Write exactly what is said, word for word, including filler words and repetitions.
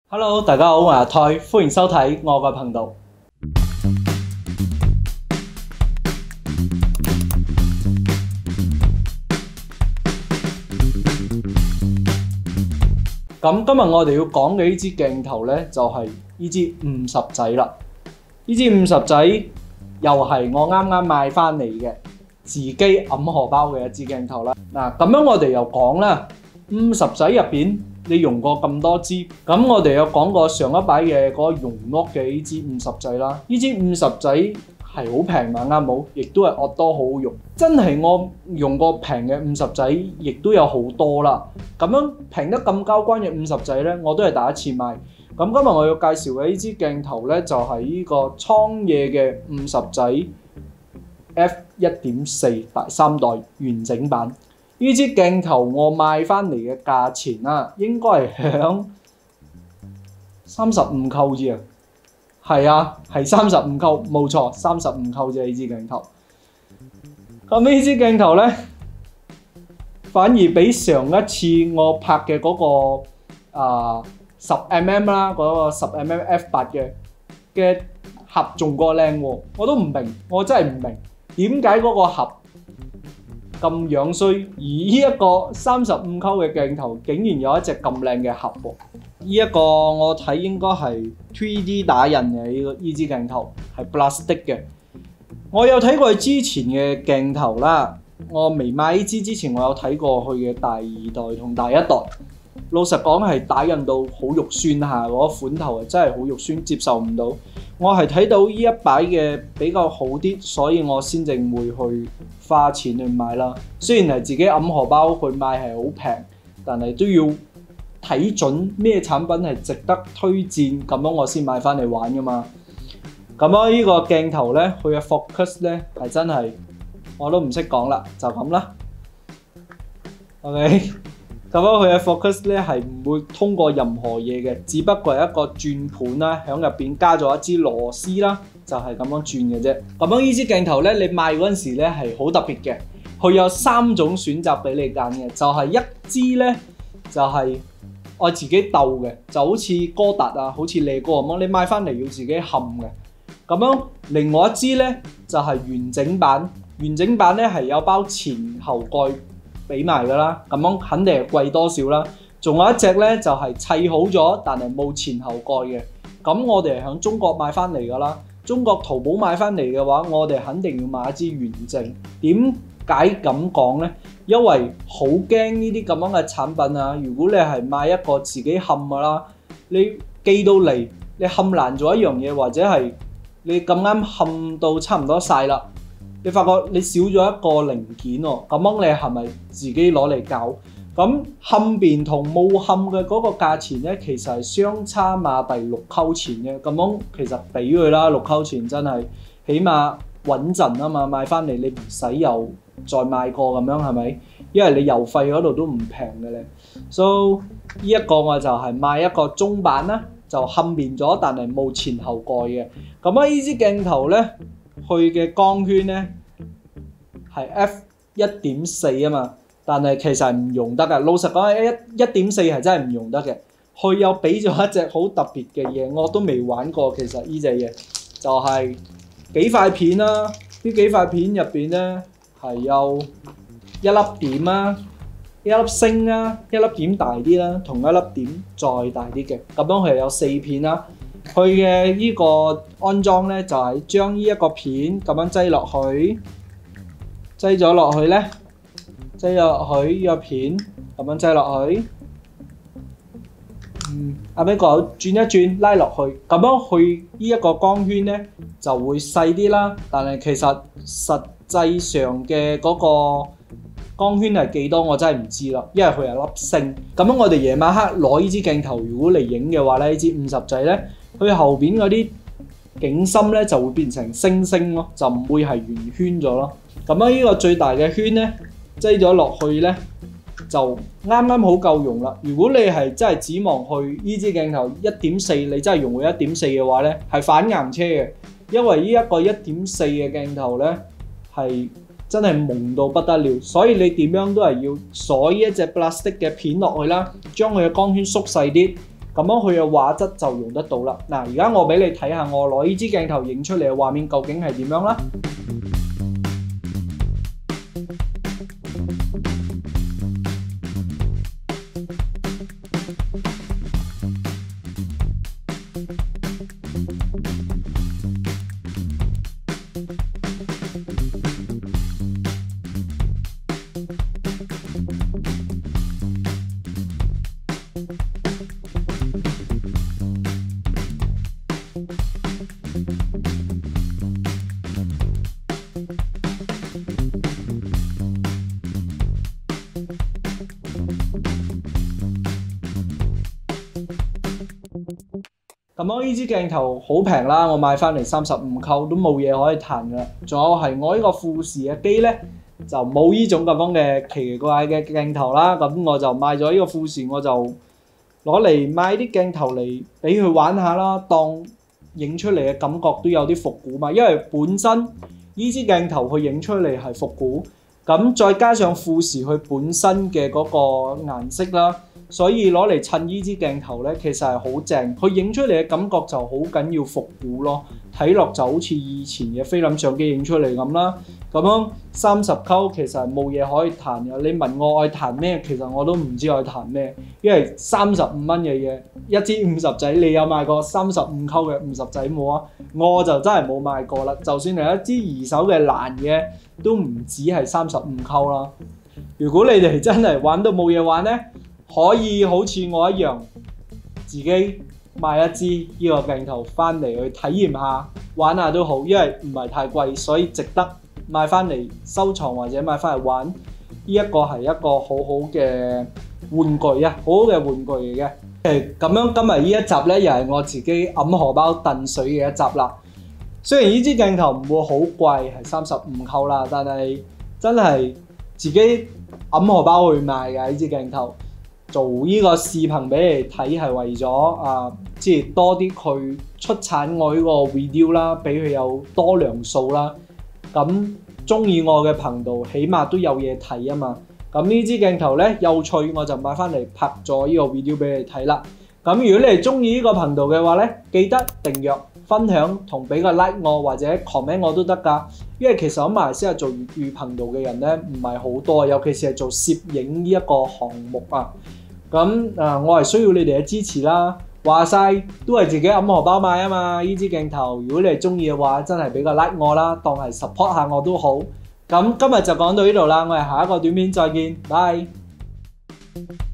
Hello，大家好，我係阿胎，歡迎收睇我嘅頻道。咁今日我哋要講嘅呢支鏡頭呢，就係呢支五十仔啦。呢支五十仔又係我啱啱買翻嚟嘅，自己揞荷包嘅一支鏡頭啦。嗱，咁樣我哋又講啦，五十仔入邊。你用過咁多支，咁我哋有講過上一擺嘅嗰個容屋嘅呢支五十仔啦。呢支五十仔係好平嘛，啱冇？亦都係惡多好用。真係我用過平嘅五十仔，亦都有好多啦。咁樣平得咁交關嘅五十仔呢，我都係第一次買。咁今日我要介紹嘅呢支鏡頭呢，就係呢個倉野嘅五十仔 F 一點四第三代完整版。呢支鏡頭我買翻嚟嘅價錢啦，應該係響三十五扣字啊，係啊，係三十五扣，冇錯，三十五扣啫呢支鏡頭。咁呢支鏡頭咧，反而比上一次我拍嘅嗰、嗰個啊十 mm 啦，嗰個十 mm F 八嘅嘅盒仲過靚喎，我都唔明，我真係唔明點解嗰個盒咁樣衰，而呢一個三十五扣嘅鏡頭竟然有一隻咁靚嘅盒喎！呢一個我睇應該係 三 D 打印嘅呢個呢支鏡頭係 plastic 嘅。我有睇過佢之前嘅鏡頭啦，我未買呢支之前我有睇過佢嘅第二代同第一代。老實講係打印到好肉酸下，嗰款頭係真係好肉酸，接受唔到。我係睇到呢一擺嘅比較好啲，所以我先正會去花錢去買啦。雖然係自己揞荷包去買係好平，但係都要睇準咩產品係值得推薦，咁樣我先買翻嚟玩噶嘛。咁樣呢個鏡頭咧，佢嘅 focus 咧係真係我都唔識講啦，就咁啦。OK。咁樣佢嘅 focus 咧係唔會通過任何嘢嘅，只不過係一個轉盤啦，響入邊加咗一支螺絲啦，就係咁樣轉嘅啫。咁樣呢支鏡頭咧，你買嗰陣時咧係好特別嘅，佢有三種選擇俾你揀嘅，就係一支咧就係我自己鬥嘅，就好似哥達啊，好似利哥咁樣，你買翻嚟要自己冚嘅。咁樣另外一支咧就係完整版，完整版咧係有包前後蓋俾埋噶啦，咁樣肯定係貴多少啦。仲有一隻咧就係砌好咗，但係冇前後蓋嘅。咁我哋係響中國買翻嚟噶啦，中國淘寶買翻嚟嘅話，我哋肯定要買一支完整。點解咁講咧？因為好驚呢啲咁樣嘅產品啊！如果你係買一個自己冚噶啦，你寄到嚟，你冚爛咗一樣嘢，或者係你咁啱冚到差唔多晒啦。你發覺你少咗一個零件喎，咁樣你係咪自己攞嚟搞？咁冚邊同冇冚嘅嗰個價錢咧，其實係相差馬幣六扣錢嘅。咁樣其實俾佢啦，六扣錢真係起碼穩陣啊嘛，買翻嚟你唔使又再買過咁樣係咪？因為你郵費嗰度都唔平嘅咧。So 呢一個我就係買一個中版啦，就冚邊咗，但係冇前後蓋嘅。咁啊，呢支鏡頭咧，佢嘅光圈咧係 F 一點四啊嘛，但係其實係唔用得嘅。老實講，一一點四係真係唔用得嘅。佢有俾咗一隻好特別嘅嘢，我都未玩過。其實呢隻嘢就係幾塊片啦，呢幾塊片入邊咧係有一粒點啊，一粒星啊，一粒點大啲啦，同一粒點再大啲嘅。咁樣佢有四片啦。佢嘅呢個安裝咧，就係將呢一個片咁樣擠落去，擠咗落去咧，擠咗落去呢個片咁樣擠落去，嗯，阿邊個轉一轉拉落去，咁樣佢呢一個光圈咧就會細啲啦。但係其實實際上嘅嗰個光圈係幾多我真係唔知啦，因為佢係粒星。咁樣我哋夜晚黑攞呢支鏡頭，如果嚟影嘅話咧，呢支五十仔咧，佢後邊嗰啲景深咧就會變成星星咯，就唔會係圓圈咗咯。咁樣呢個最大嘅圈咧，擠咗落去咧就啱啱好夠用啦。如果你係真係指望去呢支鏡頭一點四，你真係用佢一點四嘅話咧，係反硬車嘅，因為呢一個一點四嘅鏡頭咧係真係朦到不得了，所以你點樣都係要鎖呢一隻 plastic 嘅片落去啦，將佢嘅光圈縮細啲， 咁樣佢嘅畫質就用得到啦。嗱，而家我俾你睇下我攞呢支鏡頭影出嚟嘅畫面究竟係點樣啦。咁樣呢支鏡頭好平啦，我買翻嚟三十五溝都冇嘢可以彈噶。仲有係我呢個富士嘅機咧，就冇呢種咁樣嘅奇奇怪怪嘅鏡頭啦。咁我就買咗呢個富士，我就攞嚟買啲鏡頭嚟俾佢玩下啦，當影出嚟嘅感覺都有啲復古嘛。因為本身呢支鏡頭佢影出嚟係復古，咁再加上富士佢本身嘅嗰個顏色啦。所以攞嚟襯呢支鏡頭咧，其實係好正，佢影出嚟嘅感覺就好緊要復古咯，睇落就好似以前嘅菲林相機影出嚟咁啦。咁樣三十溝其實係冇嘢可以彈嘅。你問我愛彈咩，其實我都唔知愛彈咩，因為三十五蚊嘅嘢，一支五十仔，你有買過三十五溝嘅五十仔冇啊？我就真係冇買過啦。就算係一支二手嘅爛嘅，都唔止係三十五溝啦。如果你哋真係玩到冇嘢玩咧，可以好似我一樣，自己買一支呢個鏡頭翻嚟去體驗下，玩下都好，因為唔係太貴，所以值得買翻嚟收藏或者買翻嚟玩。呢一個係一個好好嘅玩具啊，好好嘅玩具嚟嘅。誒，咁樣今日呢一集咧，又係我自己揞荷包燉水嘅一集啦。雖然呢支鏡頭唔會好貴，係三十五溝啦，但係真係自己揞荷包去買嘅呢支鏡頭。做呢個視頻俾你睇係為咗啊，即係多啲佢出產我呢個 video 啦，俾佢有多良數啦。咁中意我嘅頻道，起碼都有嘢睇啊嘛。咁呢支鏡頭咧有趣，我就買翻嚟拍咗呢個 video 俾你睇啦。咁如果你係中意呢個頻道嘅話咧，記得訂閱、分享同俾個 like 我或者 comment 我都得㗎。因為其實喺馬來西亞做粵語頻道嘅人咧唔係好多，尤其是係做攝影呢一個項目啊。咁誒、呃，我係需要你哋嘅支持啦。話晒都係自己揞荷包買啊嘛，呢支鏡頭。如果你係中意嘅話，真係俾個 like 我啦，當係 support 下我都好。咁今日就講到呢度啦，我哋下一個短片再見，拜。